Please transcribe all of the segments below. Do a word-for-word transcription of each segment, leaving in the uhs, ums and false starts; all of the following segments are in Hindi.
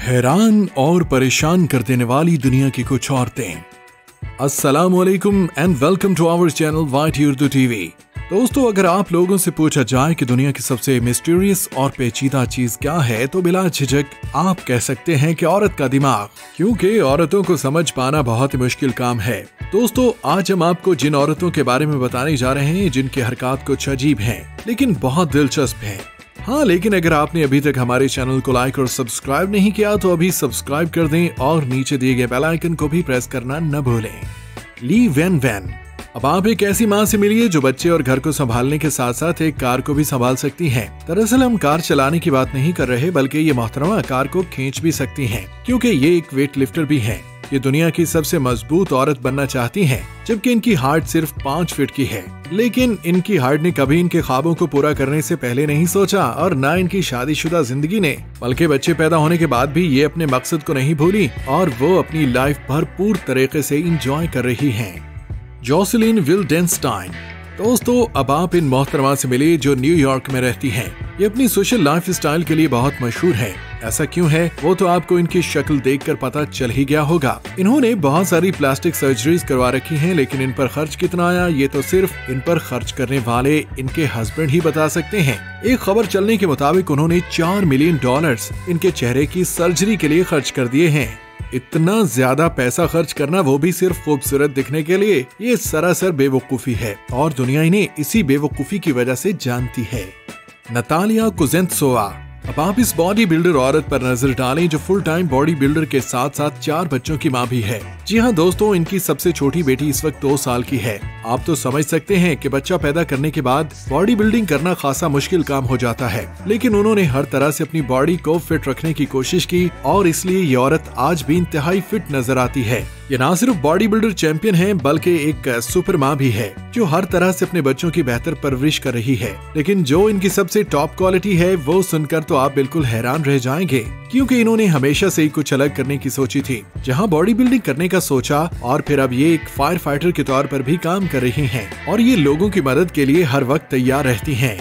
हैरान और परेशान कर देने वाली दुनिया की कुछ औरतें। अस्सलामुअलैकुम and welcome to our channel YT Urdu TV. दोस्तों, अगर आप लोगों से पूछा जाए कि दुनिया की सबसे मिस्टीरियस और पेचीदा चीज क्या है तो बिला झिझक आप कह सकते हैं कि औरत का दिमाग, क्योंकि औरतों को समझ पाना बहुत ही मुश्किल काम है। दोस्तों, आज हम आपको जिन औरतों के बारे में बताने जा रहे हैं जिनकी हरकत कुछ अजीब हैं, लेकिन बहुत दिलचस्प हैं। हाँ, लेकिन अगर आपने अभी तक हमारे चैनल को लाइक और सब्सक्राइब नहीं किया तो अभी सब्सक्राइब कर दें और नीचे दिए गए बेल आइकन को भी प्रेस करना न भूलें। Li Wenwen. अब आप एक ऐसी माँ से मिलिए जो बच्चे और घर को संभालने के साथ साथ एक कार को भी संभाल सकती हैं। दरअसल हम कार चलाने की बात नहीं कर रहे, बल्कि ये मोहतरमा कार को खींच भी सकती हैं, क्योंकि ये एक वेट लिफ्टर भी है। ये दुनिया की सबसे मजबूत औरत बनना चाहती हैं, जबकि इनकी हाइट सिर्फ पाँच फीट की है। लेकिन इनकी हाइट ने कभी इनके ख्वाबों को पूरा करने से पहले नहीं सोचा और न इनकी शादीशुदा जिंदगी ने, बल्कि बच्चे पैदा होने के बाद भी ये अपने मकसद को नहीं भूली और वो अपनी लाइफ भरपूर तरीके से इंजॉय कर रही हैं। Jocelyn Wildenstein. दोस्तों, अब आप इन मोहतरमा से मिले जो न्यूयॉर्क में रहती हैं। ये अपनी सोशल लाइफ स्टाइल के लिए बहुत मशहूर है। ऐसा क्यों है वो तो आपको इनकी शक्ल देखकर पता चल ही गया होगा। इन्होंने बहुत सारी प्लास्टिक सर्जरीज करवा रखी हैं, लेकिन इन पर खर्च कितना आया ये तो सिर्फ इन पर खर्च करने वाले इनके हस्बैंड ही बता सकते हैं। एक खबर चलने के मुताबिक उन्होंने चार मिलियन डॉलर्स इनके चेहरे की सर्जरी के लिए खर्च कर दिए हैं। इतना ज्यादा पैसा खर्च करना, वो भी सिर्फ खूबसूरत दिखने के लिए, ये सरासर बेवकूफी है और दुनिया इन्हें इसी बेवकूफी की वजह से जानती है। Natalia Kuznetsova. अब आप इस बॉडी बिल्डर औरत पर नजर डालें जो फुल टाइम बॉडी बिल्डर के साथ साथ चार बच्चों की माँ भी है। जी हाँ दोस्तों, इनकी सबसे छोटी बेटी इस वक्त दो साल की है। आप तो समझ सकते हैं कि बच्चा पैदा करने के बाद बॉडी बिल्डिंग करना खासा मुश्किल काम हो जाता है, लेकिन उन्होंने हर तरह से अपनी बॉडी को फिट रखने की कोशिश की और इसलिए ये औरत आज भी इंतहाई फिट नजर आती है। ये ना सिर्फ बॉडी बिल्डर चैंपियन है, बल्कि एक सुपर माँ भी है जो हर तरह से अपने बच्चों की बेहतर परवरिश कर रही है। लेकिन जो इनकी सबसे टॉप क्वालिटी है वो सुनकर तो आप बिल्कुल हैरान रह जाएंगे, क्योंकि इन्होंने हमेशा से ही कुछ अलग करने की सोची थी। जहां बॉडी बिल्डिंग करने का सोचा और फिर अब ये एक फायर फाइटर के तौर पर भी काम कर रही हैं और ये लोगों की मदद के लिए हर वक्त तैयार रहती हैं।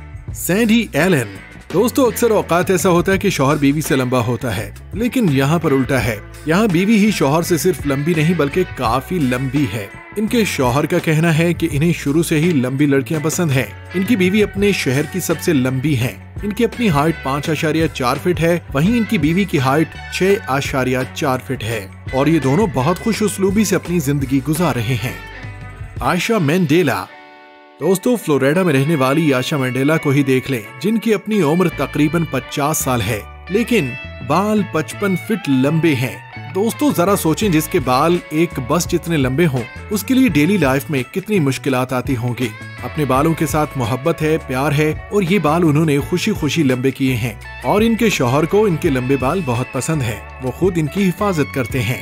Sandy Allen. दोस्तों, अक्सर औकात ऐसा होता है कि शौहर बीवी से लंबा होता है, लेकिन यहाँ पर उल्टा है। यहाँ बीवी ही शौहर से सिर्फ लंबी नहीं बल्कि काफी लंबी है। इनके शौहर का कहना है कि इन्हें शुरू से ही लंबी लड़कियां पसंद हैं। इनकी बीवी अपने शहर की सबसे लंबी है। इनकी अपनी हाइट पाँच आशारिया चार फीट है, वहीं इनकी बीवी की हाइट छह आशारिया चार फीट है और ये दोनों बहुत खुश उसलूबी से अपनी जिंदगी गुजार रहे हैं। आयशा मेंडेला। दोस्तों, फ्लोरिडा में रहने वाली आयशा मेंडेला को ही देख लें, जिनकी अपनी उम्र तकरीबन पचास साल है, लेकिन बाल पचपन फीट लंबे हैं। दोस्तों, जरा सोचें, जिसके बाल एक बस जितने लंबे हों उसके लिए डेली लाइफ में कितनी मुश्किलात आती होंगी। अपने बालों के साथ मोहब्बत है, प्यार है और ये बाल उन्होंने खुशी खुशी लंबे किए हैं और इनके शौहर को इनके लंबे बाल बहुत पसंद है। वो खुद इनकी हिफाजत करते हैं।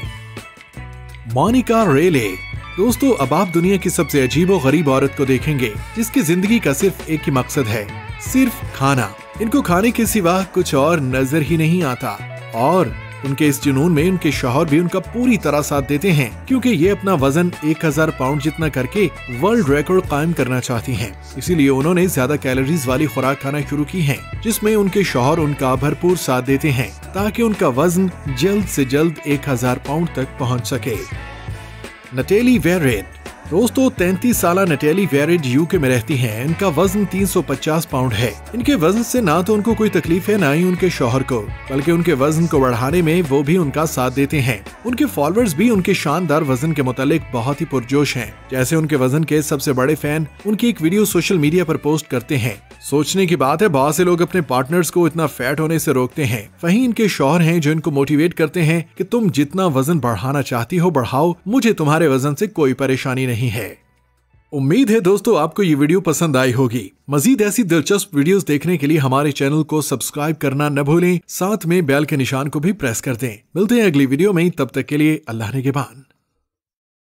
मोनिका रेले। दोस्तों, अब आप दुनिया की सबसे अजीब और गरीब औरत को देखेंगे जिसकी जिंदगी का सिर्फ एक ही मकसद है, सिर्फ खाना। इनको खाने के सिवा कुछ और नजर ही नहीं आता और उनके इस जुनून में उनके शौहर भी उनका पूरी तरह साथ देते हैं, क्योंकि ये अपना वजन एक हजार पाउंड जितना करके वर्ल्ड रिकॉर्ड कायम करना चाहती हैं। इसीलिए उन्होंने ज्यादा कैलोरीज वाली खुराक खाना शुरू की है, जिसमें उनके शौहर उनका भरपूर साथ देते हैं ताकि उनका वजन जल्द से जल्द एक हजार पाउंड तक पहुँच सके। नटेली वेरेट। दोस्तों, तैंतीस साल नटेली वेरेट यूके में रहती हैं। इनका वजन तीन सौ पचास पाउंड है। इनके वजन से ना तो उनको कोई तकलीफ है, ना ही उनके शौहर को, बल्कि उनके वजन को बढ़ाने में वो भी उनका साथ देते हैं। उनके फॉलोअर्स भी उनके शानदार वजन के मुतालिक बहुत ही पुरजोश हैं। जैसे उनके वजन के सबसे बड़े फैन उनकी एक वीडियो सोशल मीडिया पर पोस्ट करते हैं। सोचने की बात है, बहुत से लोग अपने पार्टनर्स को इतना फैट होने से रोकते हैं, वहीं इनके शौहर हैं जो इनको मोटिवेट करते हैं कि तुम जितना वजन बढ़ाना चाहती हो बढ़ाओ, मुझे तुम्हारे वजन से कोई परेशानी नहीं है। उम्मीद है दोस्तों आपको ये वीडियो पसंद आई होगी। मजीद ऐसी दिलचस्प वीडियोस देखने के लिए हमारे चैनल को सब्सक्राइब करना न भूलें, साथ में बेल के निशान को भी प्रेस कर दें। मिलते हैं अगली वीडियो में, तब तक के लिए अल्लाह निगहबान।